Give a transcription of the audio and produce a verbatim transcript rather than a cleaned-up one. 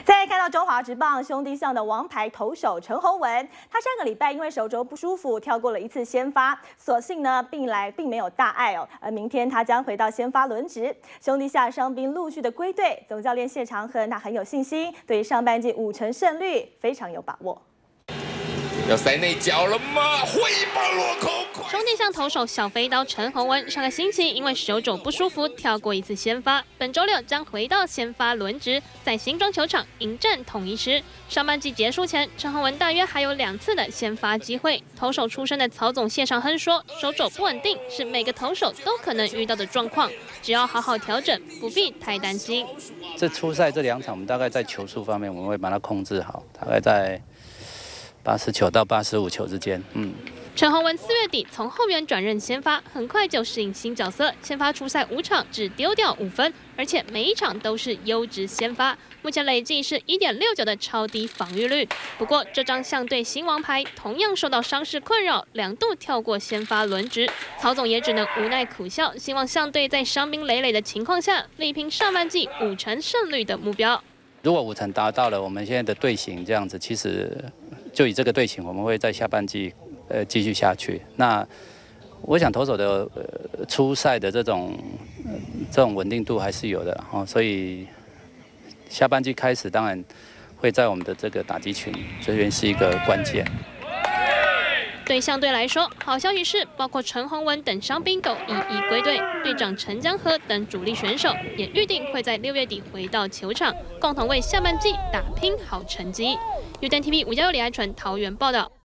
再看到中华职棒兄弟象的王牌投手陈宏文，他上个礼拜因为手肘不舒服，跳过了一次先发，所幸呢并来并没有大碍哦。而明天他将回到先发轮值。兄弟象伤兵陆续的归队，总教练谢长亨他很有信心，对上半季五成胜率非常有把握。 要塞内角了吗？挥棒落空。 兄弟象投手小飞刀陈宏文上个星期因为手肘不舒服跳过一次先发，本周六将回到先发轮值，在新庄球场迎战统一狮。上半季结束前，陈宏文大约还有两次的先发机会。投手出身的曹总谢长亨说，手肘不稳定是每个投手都可能遇到的状况，只要好好调整，不必太担心。 这初赛这两场，我们大概在球速方面，我们会把它控制好，大概在 八十球到八十五球之间，嗯。 陈宏文四月底从后援转任先发，很快就适应新角色。先发出赛五场，只丢掉五分，而且每一场都是优质先发。目前累计是 一点六九 的超低防御率。不过这张象队新王牌同样受到伤势困扰，两度跳过先发轮值。曹总也只能无奈苦笑，希望象队在伤兵累累的情况下，力拼上半季五成胜率的目标。 如果五成达到了，我们现在的队形这样子，其实 就以这个队形，我们会在下半季呃继续下去。那我想投手的呃初赛的这种、呃、这种稳定度还是有的哦，所以下半季开始，当然会在我们的这个打击群这边是一个关键。 对象队来说，好消息是，包括陈宏文等伤兵狗一一归队，队长陈江河等主力选手也预定会在六月底回到球场，共同为下半季打拼好成绩。U D N T V 吴家佑、李爱纯桃园报道。